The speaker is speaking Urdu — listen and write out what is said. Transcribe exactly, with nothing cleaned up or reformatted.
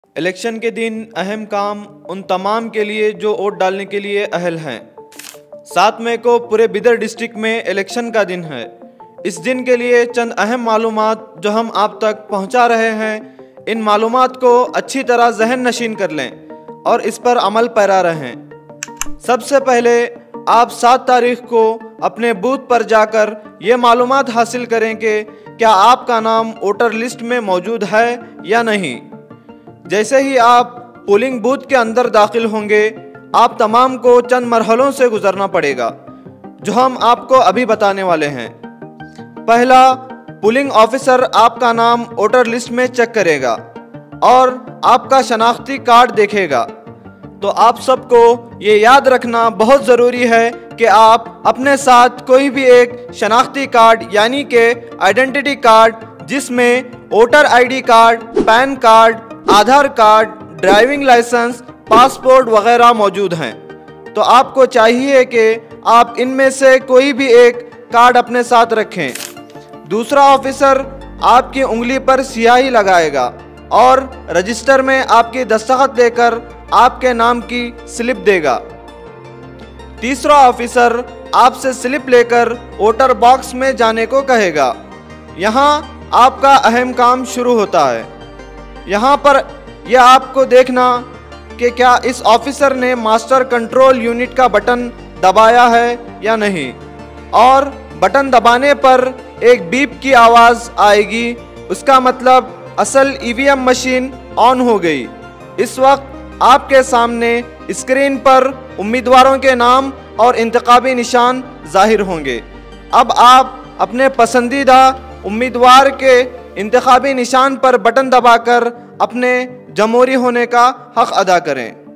الیکشن کے دن اہم کام ان تمام کے لیے جو ووٹ ڈالنے کے لیے اہل ہیں۔ سات مئی کو پورے بیدر ڈسٹرکٹ میں الیکشن کا دن ہے۔ اس دن کے لیے چند اہم معلومات جو ہم آپ تک پہنچا رہے ہیں، ان معلومات کو اچھی طرح ذہن نشین کر لیں اور اس پر عمل پیرا رہیں۔ سب سے پہلے آپ سات تاریخ کو اپنے بوتھ پر جا کر یہ معلومات حاصل کریں کہ کیا آپ کا نام ووٹر لسٹ میں موجود ہے یا نہیں۔ جیسے ہی آپ پولنگ بوتھ کے اندر داخل ہوں گے، آپ تمام کو چند مرحلوں سے گزرنا پڑے گا جو ہم آپ کو ابھی بتانے والے ہیں۔ پہلا، پولنگ آفیسر آپ کا نام ووٹر لسٹ میں چیک کرے گا اور آپ کا شناختی کارڈ دیکھے گا۔ تو آپ سب کو یہ یاد رکھنا بہت ضروری ہے کہ آپ اپنے ساتھ کوئی بھی ایک شناختی کارڈ یعنی کہ آئیڈینٹی کارڈ، جس میں voter I D card, pan card, Aadhaar card, driving licence, passport وغیرہ موجود ہیں۔ تو آپ کو چاہیے کہ آپ ان میں سے کوئی بھی ایک کارڈ اپنے ساتھ رکھیں۔ دوسرا آفیسر آپ کی انگلی پر سیاہی لگائے گا اور رجسٹر میں آپ کی دستخط لے کر آپ کے نام کی سلپ دے گا۔ تیسرا آفیسر آپ سے سلپ لے کر ووٹر باکس میں جانے کو کہے گا۔ یہاں آپ کا اہم کام شروع ہوتا ہے۔ یہاں پر یہ آپ کو دیکھنا کہ کیا اس آفیسر نے ماسٹر کنٹرول یونٹ کا بٹن دبایا ہے یا نہیں، اور بٹن دبانے پر ایک بیپ کی آواز آئے گی، اس کا مطلب اصل ای وی ایم مشین آن ہو گئی۔ اس وقت آپ کے سامنے اسکرین پر امیدواروں کے نام اور انتخابی نشان ظاہر ہوں گے۔ اب آپ اپنے پسندیدہ امیدوار کے انتخابی نشان پر بٹن دبا کر اپنے جمہوری ہونے کا حق ادا کریں۔